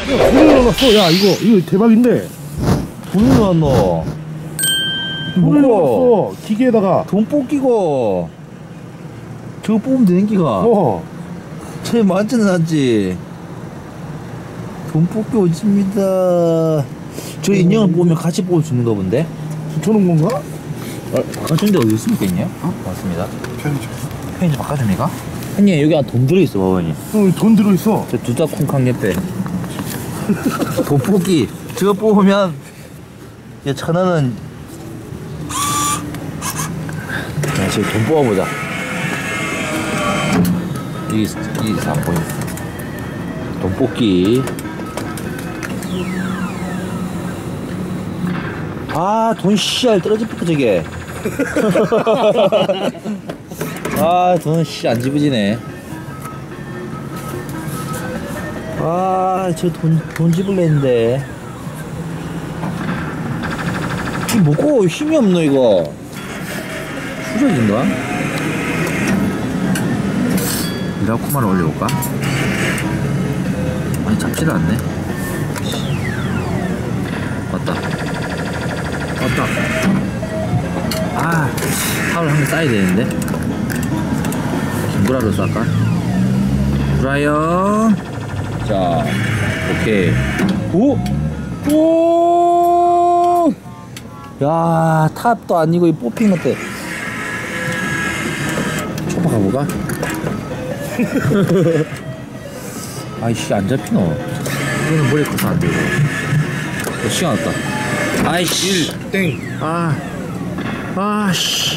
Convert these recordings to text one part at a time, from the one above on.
돈을 넣어놨어. 야, 이거 대박인데. 돈을 넣었노? 돈을 넣었어. 기계에다가. 돈 뽑기고. 저거 뽑으면 되는 기가. 쟤 완전 낫지. 돈 뽑기 오집니다. 저 인형을 뽑으면 같이 뽑을 수 있는가 본데? 저는 건가? 바꿔주는데 어디 있습니까, 인형? 맞습니다. 편의점. 편의점 바꿔줍니까? 형님, 여기 돈 들어있어, 봐봐니. 돈 들어있어. 저 두자 콩캉 옆에. 돈 뽑기. 저거 뽑으면, 야, 1,000원은. 야, 지금 돈 뽑아보자. 이게 안 보여. 돈 뽑기. 아, 돈 씨알 떨어집니까, 저게. 아, 돈 씨 안 집어지네. 아, 저 돈 집을래 했는데. 이 뭐고 힘이 없노, 이거. 후적인가? 미라코마를 올려볼까? 아니, 잡지를 않네. 왔다. 아, 타월 한 개 쌓아야 되는데. 김구라로 쌀까? 구라요. 자, 오케이. 오! 야, 탑도 아니고 이 뽑힌 것들. 초파 가볼까? 아이씨, 안 잡히노. 이거는 머리 커서 안 되고. 시간 없다. 아이씨. 땡. 아씨.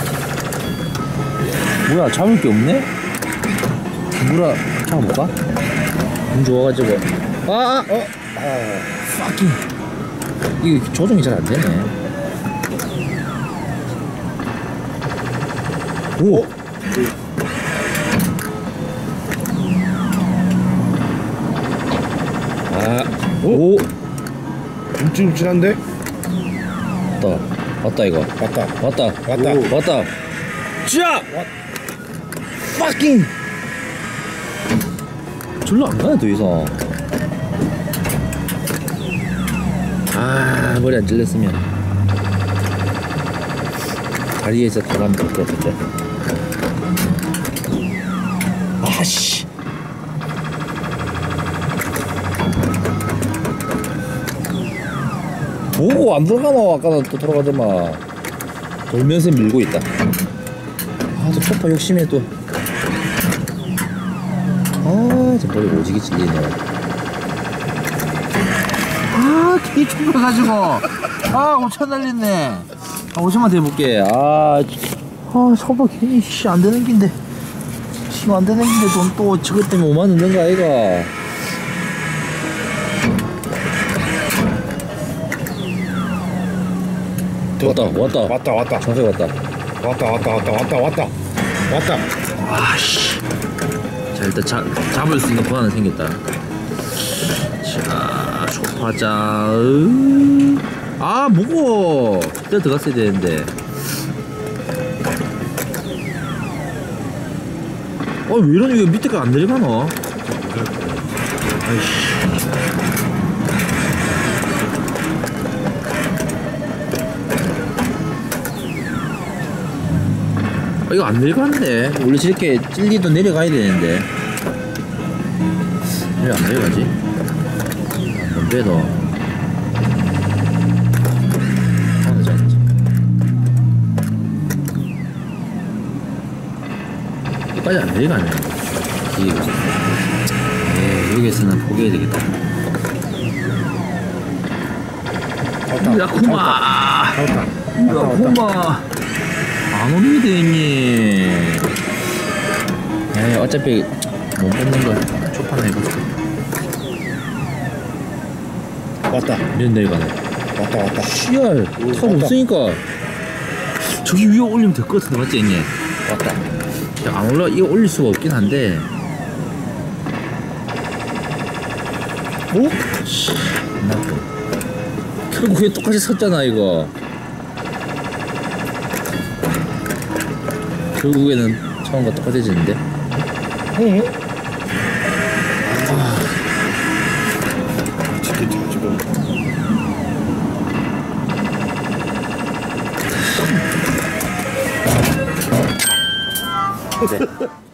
뭐야, 잡을 게 없네? 뭐라, 잡아볼까? 돈 좋아가지고. fucking. 이게 조정이 잘 안 되네. 오! 오! 움찔움찔한데? 왔다 이거. 왔다. 자! fucking! 절로 안 가네, 더 이상. 아, 머리 안 찔렸으면. 다리에서 가만 될 것 같아. 아씨. 뭐고 안 들어가노? 아까는 또 들어가더만. 돌면서 밀고 있다. 아, 저 초파 욕심에 또. 아, 저 머리 오지게 찔리네. 아, 개 좁아가지고. 아, 5천 날렸네. 아, 5천만 더 해볼게. 초파 괜히 안 되는 긴데. 지금 안 되는 긴데 돈 또 저것 때문에 5만 넣는 거 아이가. 왔다. 정색 왔다. 왔다. 아씨. 자, 일단 잡을 수 있는 권한은 생겼다. 자, 초파자. 뭐고? 그때 들어갔어야 되는데. 왜 이러니? 이거 밑에가 안 내려가노? 아이씨. 이거 안 내려가는데. 원래 저렇게 찔리도 내려가야 되는데. 왜 안 내려가지? 뭔데도. 하나 잘했지. 여기까지 안 내려가네. 기계가. 여기에서는 포기해야 되겠다. 야쿠마! 안 옵니다, 형님. 어차피 못 뽑는 거 초판 해보자. 왔다. 몇 내려가네. 왔다. 씨알, 탑 없으니까. 저기 위에 올리면 될 것 같은데, 맞지, 형님? 왔다. 안 올라, 이거 올릴 수가 없긴 한데. 씨, 결국에 똑같이 섰잖아, 이거. 결국에는 처음과 똑같아지는데? 네.